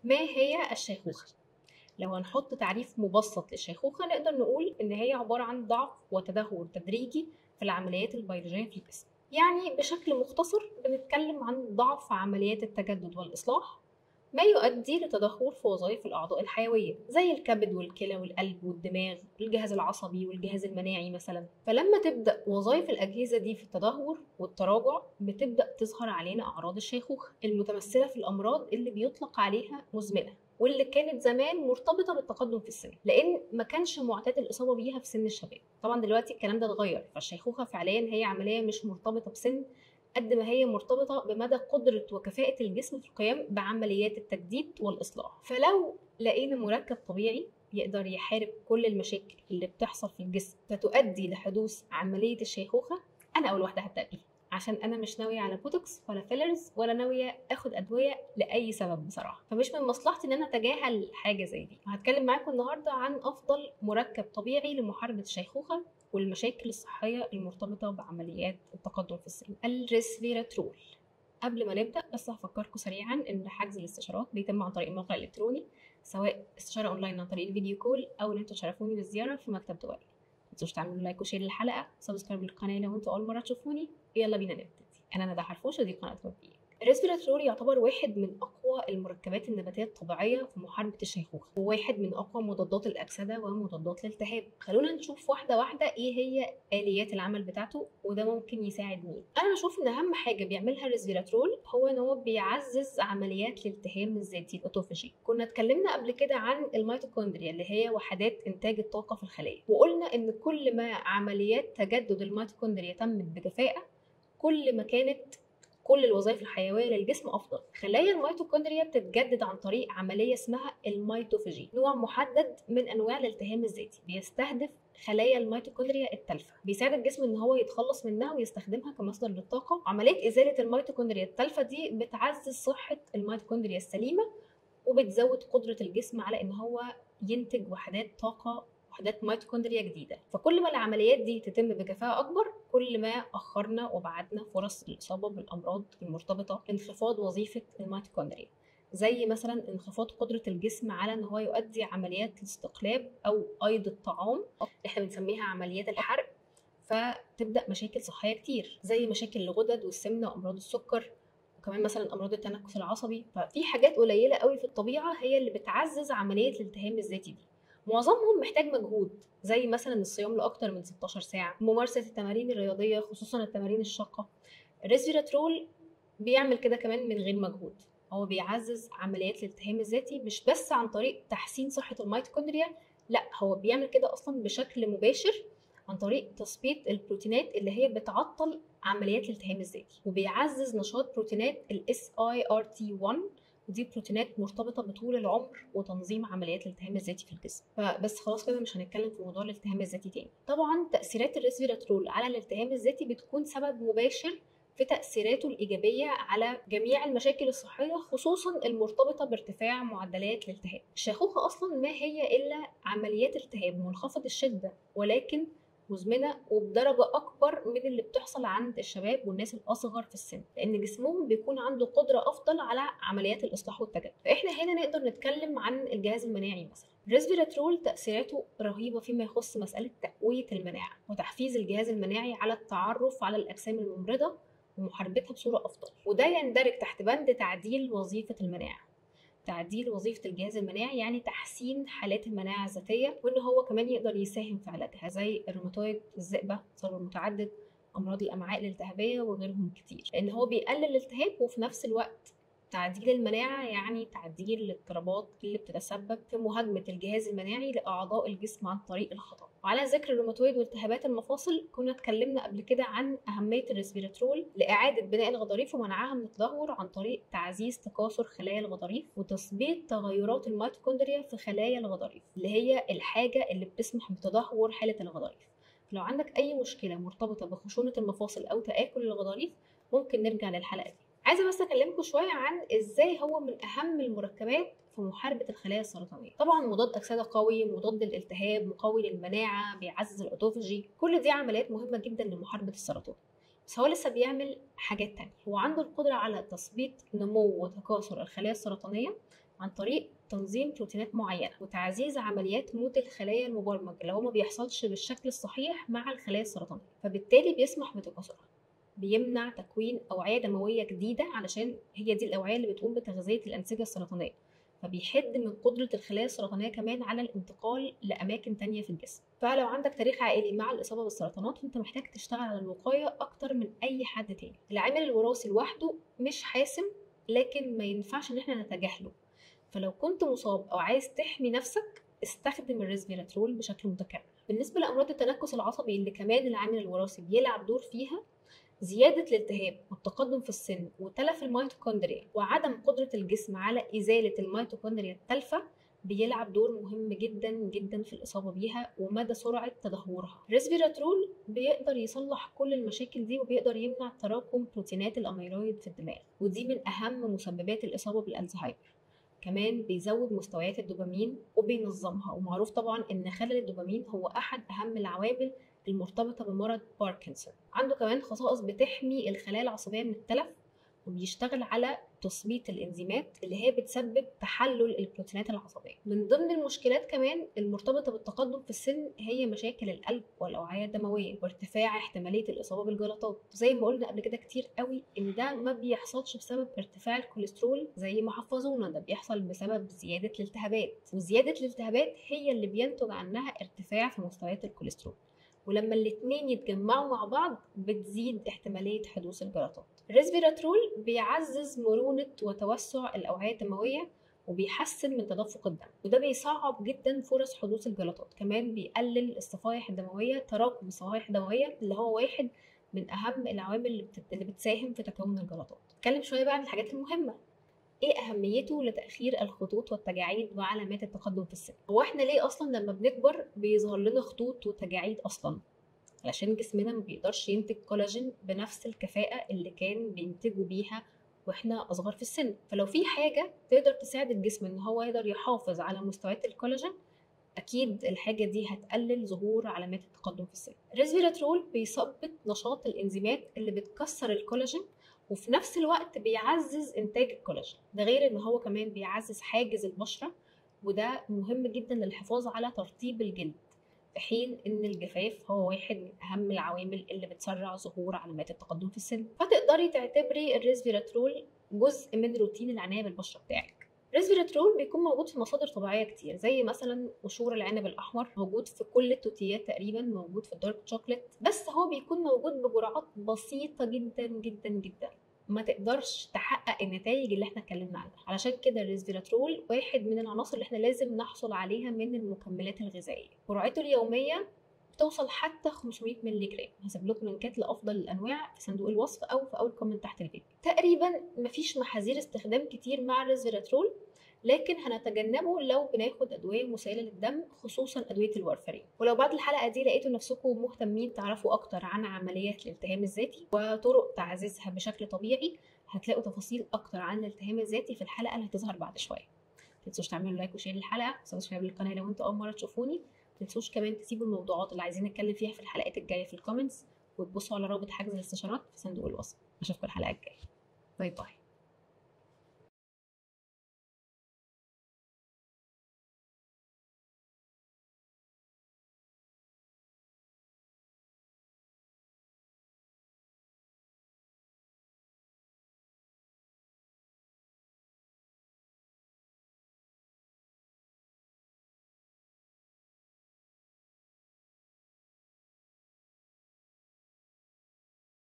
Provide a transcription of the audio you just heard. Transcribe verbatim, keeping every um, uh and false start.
ما هي الشيخوخة؟ لو هنحط تعريف مبسط للشيخوخة نقدر نقول إن هي عبارة عن ضعف وتدهور تدريجي في العمليات البيولوجية في الجسم. يعني بشكل مختصر بنتكلم عن ضعف عمليات التجدد والإصلاح، ما يؤدي لتدهور في وظائف الأعضاء الحيوية زي الكبد والكلى والقلب والدماغ والجهاز العصبي والجهاز المناعي مثلا. فلما تبدأ وظائف الأجهزة دي في التدهور والتراجع بتبدأ تظهر علينا أعراض الشيخوخة المتمثلة في الأمراض اللي بيطلق عليها مزمنة، واللي كانت زمان مرتبطه بالتقدم في السن لان ما كانش معتاد الاصابه بيها في سن الشباب. طبعا دلوقتي الكلام ده اتغير، فالشيخوخه فعليا هي عمليه مش مرتبطه بسن قد ما هي مرتبطه بمدى قدره وكفاءه الجسم في القيام بعمليات التجديد والاصلاح. فلو لقينا مركب طبيعي يقدر يحارب كل المشاكل اللي بتحصل في الجسم فتؤدي لحدوث عمليه الشيخوخه، انا اول واحده هبدا بيها، عشان انا مش ناويه على بوتوكس ولا فيلرز ولا ناويه اخد ادويه لاي سبب بصراحه، فمش من مصلحتي ان انا اتجاهل حاجه زي دي. هتكلم معاكم النهارده عن افضل مركب طبيعي لمحاربه الشيخوخه والمشاكل الصحيه المرتبطه بعمليات التقدم في السن، الريسفيراترول. قبل ما نبدا بس هفكركم سريعا ان حجز الاستشارات بيتم عن طريق الموقع الالكتروني، سواء استشاره اونلاين عن طريق الفيديو كول او ان انتوا تشرفوني بالزياره في مكتب دبي. متنسوش تعملوا لايك وشير للحلقه، سبسكرايب للقناه لو انتوا اول مره تشوفوني. يلا بينا نبتدي. انا ندى حرفوش ودي قناه وفيه. الريسفيراترول يعتبر واحد من اقوى المركبات النباتيه الطبيعيه في محاربه الشيخوخه، وواحد من اقوى مضادات الاكسده ومضادات الالتهاب. خلونا نشوف واحده واحده ايه هي اليات العمل بتاعته وده ممكن يساعد مين. انا بشوف ان اهم حاجه بيعملها الريسفيراترول هو ان هو بيعزز عمليات الالتهام الذاتي الاوتوفاجي. كنا اتكلمنا قبل كده عن الميتوكوندريا اللي هي وحدات انتاج الطاقه في الخلايا، وقلنا ان كل ما عمليات تجدد الميتوكوندريا تمت بكفاءه كل ما كانت كل الوظائف الحيويه للجسم افضل. خلايا الميتوكوندريا بتتجدد عن طريق عمليه اسمها الميتوفاجي، نوع محدد من انواع الالتهام الذاتي بيستهدف خلايا الميتوكوندريا التالفه، بيساعد الجسم ان هو يتخلص منها ويستخدمها كمصدر للطاقه. عمليه ازاله الميتوكوندريا التالفه دي بتعزز صحه الميتوكوندريا السليمه وبتزود قدره الجسم على ان هو ينتج وحدات طاقه، وحدات ميتوكوندريا جديده. فكل ما العمليات دي تتم بكفاءه اكبر كل ما اخرنا وبعدنا فرص الاصابه بالامراض المرتبطه بانخفاض وظيفه الميتوكوندريا، زي مثلا انخفاض قدره الجسم على ان هو يؤدي عمليات الاستقلاب او ايض الطعام اللي احنا بنسميها عمليات الحرق. فتبدا مشاكل صحيه كتير زي مشاكل الغدد والسمنه وامراض السكر، وكمان مثلا امراض التنفس العصبي. ففي حاجات قليله قوي في الطبيعه هي اللي بتعزز عمليه الالتهام الذاتي دي. معظمهم محتاج مجهود زي مثلا الصيام لاكتر من ستاشر ساعه، ممارسه التمارين الرياضيه خصوصا التمارين الشاقه. الريسفيراترول بيعمل كده كمان من غير مجهود، هو بيعزز عمليات الالتهام الذاتي مش بس عن طريق تحسين صحه الميتوكوندريا، لا هو بيعمل كده اصلا بشكل مباشر عن طريق تثبيط البروتينات اللي هي بتعطل عمليات الالتهام الذاتي، وبيعزز نشاط بروتينات ال إس آي آر تي واحد، ودي بروتينات مرتبطه بطول العمر وتنظيم عمليات الالتهام الذاتي في الجسم. فبس خلاص كده مش هنتكلم في موضوع الالتهام الذاتي تاني. طبعا تاثيرات الريسفيراترول على الالتهام الذاتي بتكون سبب مباشر في تاثيراته الايجابيه على جميع المشاكل الصحيه خصوصا المرتبطه بارتفاع معدلات الالتهاب. الشيخوخه اصلا ما هي الا عمليات التهاب منخفض الشده ولكن مزمنه وبدرجه اكبر من اللي بتحصل عند الشباب والناس الاصغر في السن، لان جسمهم بيكون عنده قدره افضل على عمليات الاصلاح والتجدد. فاحنا هنا نقدر نتكلم عن الجهاز المناعي مثلا. الريسفيراترول تاثيراته رهيبه فيما يخص مساله تقويه المناعه وتحفيز الجهاز المناعي على التعرف على الاجسام الممرضه ومحاربتها بصوره افضل، وده يندرج تحت بند تعديل وظيفه المناعه. تعديل وظيفة الجهاز المناعي يعني تحسين حالات المناعة الذاتية، وإن هو كمان يقدر يساهم في علاجها زي الروماتويد، الذئبة، التصلب المتعدد، أمراض الأمعاء الالتهابية وغيرهم كتير، لأن هو بيقلل الالتهاب وفي نفس الوقت تعديل المناعة يعني تعديل الاضطرابات اللي بتتسبب في مهاجمة الجهاز المناعي لأعضاء الجسم عن طريق الخطأ. وعلى ذكر الروماتويد والتهابات المفاصل كنا اتكلمنا قبل كده عن أهمية الريسفيراترول لإعادة بناء الغضاريف ومنعها من التدهور عن طريق تعزيز تكاثر خلايا الغضاريف وتثبيط تغيرات الميتوكوندريا في خلايا الغضاريف اللي هي الحاجة اللي بتسمح بتدهور حالة الغضاريف. لو عندك أي مشكلة مرتبطة بخشونة المفاصل أو تآكل الغضاريف ممكن نرجع للحلقة دي. عايزه بس اكلمكم شويه عن ازاي هو من اهم المركبات في محاربه الخلايا السرطانيه. طبعا مضاد اكسده قوي، مضاد للالتهاب، مقوي للمناعه، بيعزز الاوتوفاجي، كل دي عمليات مهمه جدا لمحاربه السرطان. بس هو لسه بيعمل حاجات تانية، هو عنده القدره على تثبيط نمو وتكاثر الخلايا السرطانيه عن طريق تنظيم بروتينات معينه وتعزيز عمليات موت الخلايا المبرمج اللي هو ما بيحصلش بالشكل الصحيح مع الخلايا السرطانيه، فبالتالي بيسمح بتكاثرها. بيمنع تكوين اوعيه دمويه جديده علشان هي دي الاوعيه اللي بتقوم بتغذيه الانسجه السرطانيه، فبيحد من قدره الخلايا السرطانيه كمان على الانتقال لاماكن تانية في الجسم. فلو عندك تاريخ عائلي مع الاصابه بالسرطانات فانت محتاج تشتغل على الوقايه اكتر من اي حد تاني. العامل الوراثي لوحده مش حاسم، لكن ما ينفعش ان احنا نتجاهله. فلو كنت مصاب او عايز تحمي نفسك استخدم الريسفيراترول بشكل متكرر. بالنسبه لامراض التنكس العصبي اللي كمان العامل الوراثي بيلعب دور فيها، زيادة الالتهاب والتقدم في السن وتلف الميتوكوندريا وعدم قدرة الجسم على إزالة الميتوكوندريا التالفة بيلعب دور مهم جدا جدا في الإصابة بيها ومدى سرعة تدهورها. الريسفيراترول بيقدر يصلح كل المشاكل دي وبيقدر يمنع تراكم بروتينات الأميلويد في الدماغ، ودي من أهم مسببات الإصابة بالألزهايمر. كمان بيزود مستويات الدوبامين وبينظمها، ومعروف طبعا ان خلل الدوبامين هو احد اهم العوامل المرتبطه بمرض باركنسون. عنده كمان خصائص بتحمي الخلايا العصبيه من التلف، وبيشتغل على تثبيط الانزيمات اللي هي بتسبب تحلل البروتينات العصبيه. من ضمن المشكلات كمان المرتبطه بالتقدم في السن هي مشاكل القلب والاوعيه الدمويه وارتفاع احتماليه الاصابه بالجلطات. زي ما قلنا قبل كده كتير قوي ان ده ما بيحصلش بسبب ارتفاع الكوليسترول زي ما حفظونا، ده بيحصل بسبب زياده الالتهابات، وزياده الالتهابات هي اللي بينتج عنها ارتفاع في مستويات الكوليسترول، ولما الاثنين يتجمعوا مع بعض بتزيد احتماليه حدوث الجلطات. الريسفيراترول بيعزز مرونه وتوسع الاوعيه الدمويه وبيحسن من تدفق الدم، وده بيصعب جدا فرص حدوث الجلطات. كمان بيقلل الصفائح الدمويه، تراكم الصفائح الدمويه اللي هو واحد من اهم العوامل اللي, بت... اللي بتساهم في تكون الجلطات. نتكلم شويه بقى عن الحاجات المهمه. ايه اهميته لتاخير الخطوط والتجاعيد وعلامات التقدم في السن؟ هو احنا ليه اصلا لما بنكبر بيظهر لنا خطوط وتجاعيد اصلا؟ علشان جسمنا ما بيقدرش ينتج كولاجين بنفس الكفاءه اللي كان بينتجوا بيها واحنا اصغر في السن. فلو في حاجه تقدر تساعد الجسم ان هو يقدر يحافظ على مستويات الكولاجين، اكيد الحاجه دي هتقلل ظهور علامات التقدم في السن. الريسفيراترول بيثبط نشاط الانزيمات اللي بتكسر الكولاجين، وفي نفس الوقت بيعزز انتاج الكولاجين. ده غير ان هو كمان بيعزز حاجز البشره، وده مهم جدا للحفاظ على ترطيب الجلد، في حين ان الجفاف هو واحد من اهم العوامل اللي بتسرع ظهور علامات التقدم في السن. فتقدري تعتبري الريسفيراترول جزء من روتين العنايه بالبشره بتاعك. الريسفيراترول بيكون موجود في مصادر طبيعيه كتير، زي مثلا قشور العنب الاحمر، موجود في كل التوتيات تقريبا، موجود في الدارك شوكليت، بس هو بيكون موجود بجرعات بسيطه جدا جدا جدا، ما تقدرش تحقق النتائج اللي احنا اتكلمنا عنها. علشان كده الريسفيراترول واحد من العناصر اللي احنا لازم نحصل عليها من المكملات الغذائيه. جرعته اليوميه بتوصل حتى خمسمية مللي جرام. هسيب لكم لينكات لافضل الانواع في صندوق الوصف او في اول كومنت تحت الفيديو. تقريبا مفيش محاذير استخدام كتير مع الريسفيراترول، لكن هنتجنبه لو بناخد ادويه مسيله للدم، خصوصا ادويه الوارفرين. ولو بعد الحلقه دي لقيتوا نفسكم مهتمين تعرفوا اكتر عن عمليات الالتهام الذاتي وطرق تعزيزها بشكل طبيعي، هتلاقوا تفاصيل اكتر عن الالتهام الذاتي في الحلقه اللي هتظهر بعد شويه. متنسوش تعملوا لايك وشير للحلقه، وسبسكرايب للقناه لو انتوا اول مره تشوفوني. متنسوش كمان تسيبوا الموضوعات اللي عايزين نتكلم فيها في الحلقات الجايه في الكومنتس، وتبصوا على رابط حجز الاستشارات في صندوق الوصف. اشوفكم الحلقه الجايه. باي باي.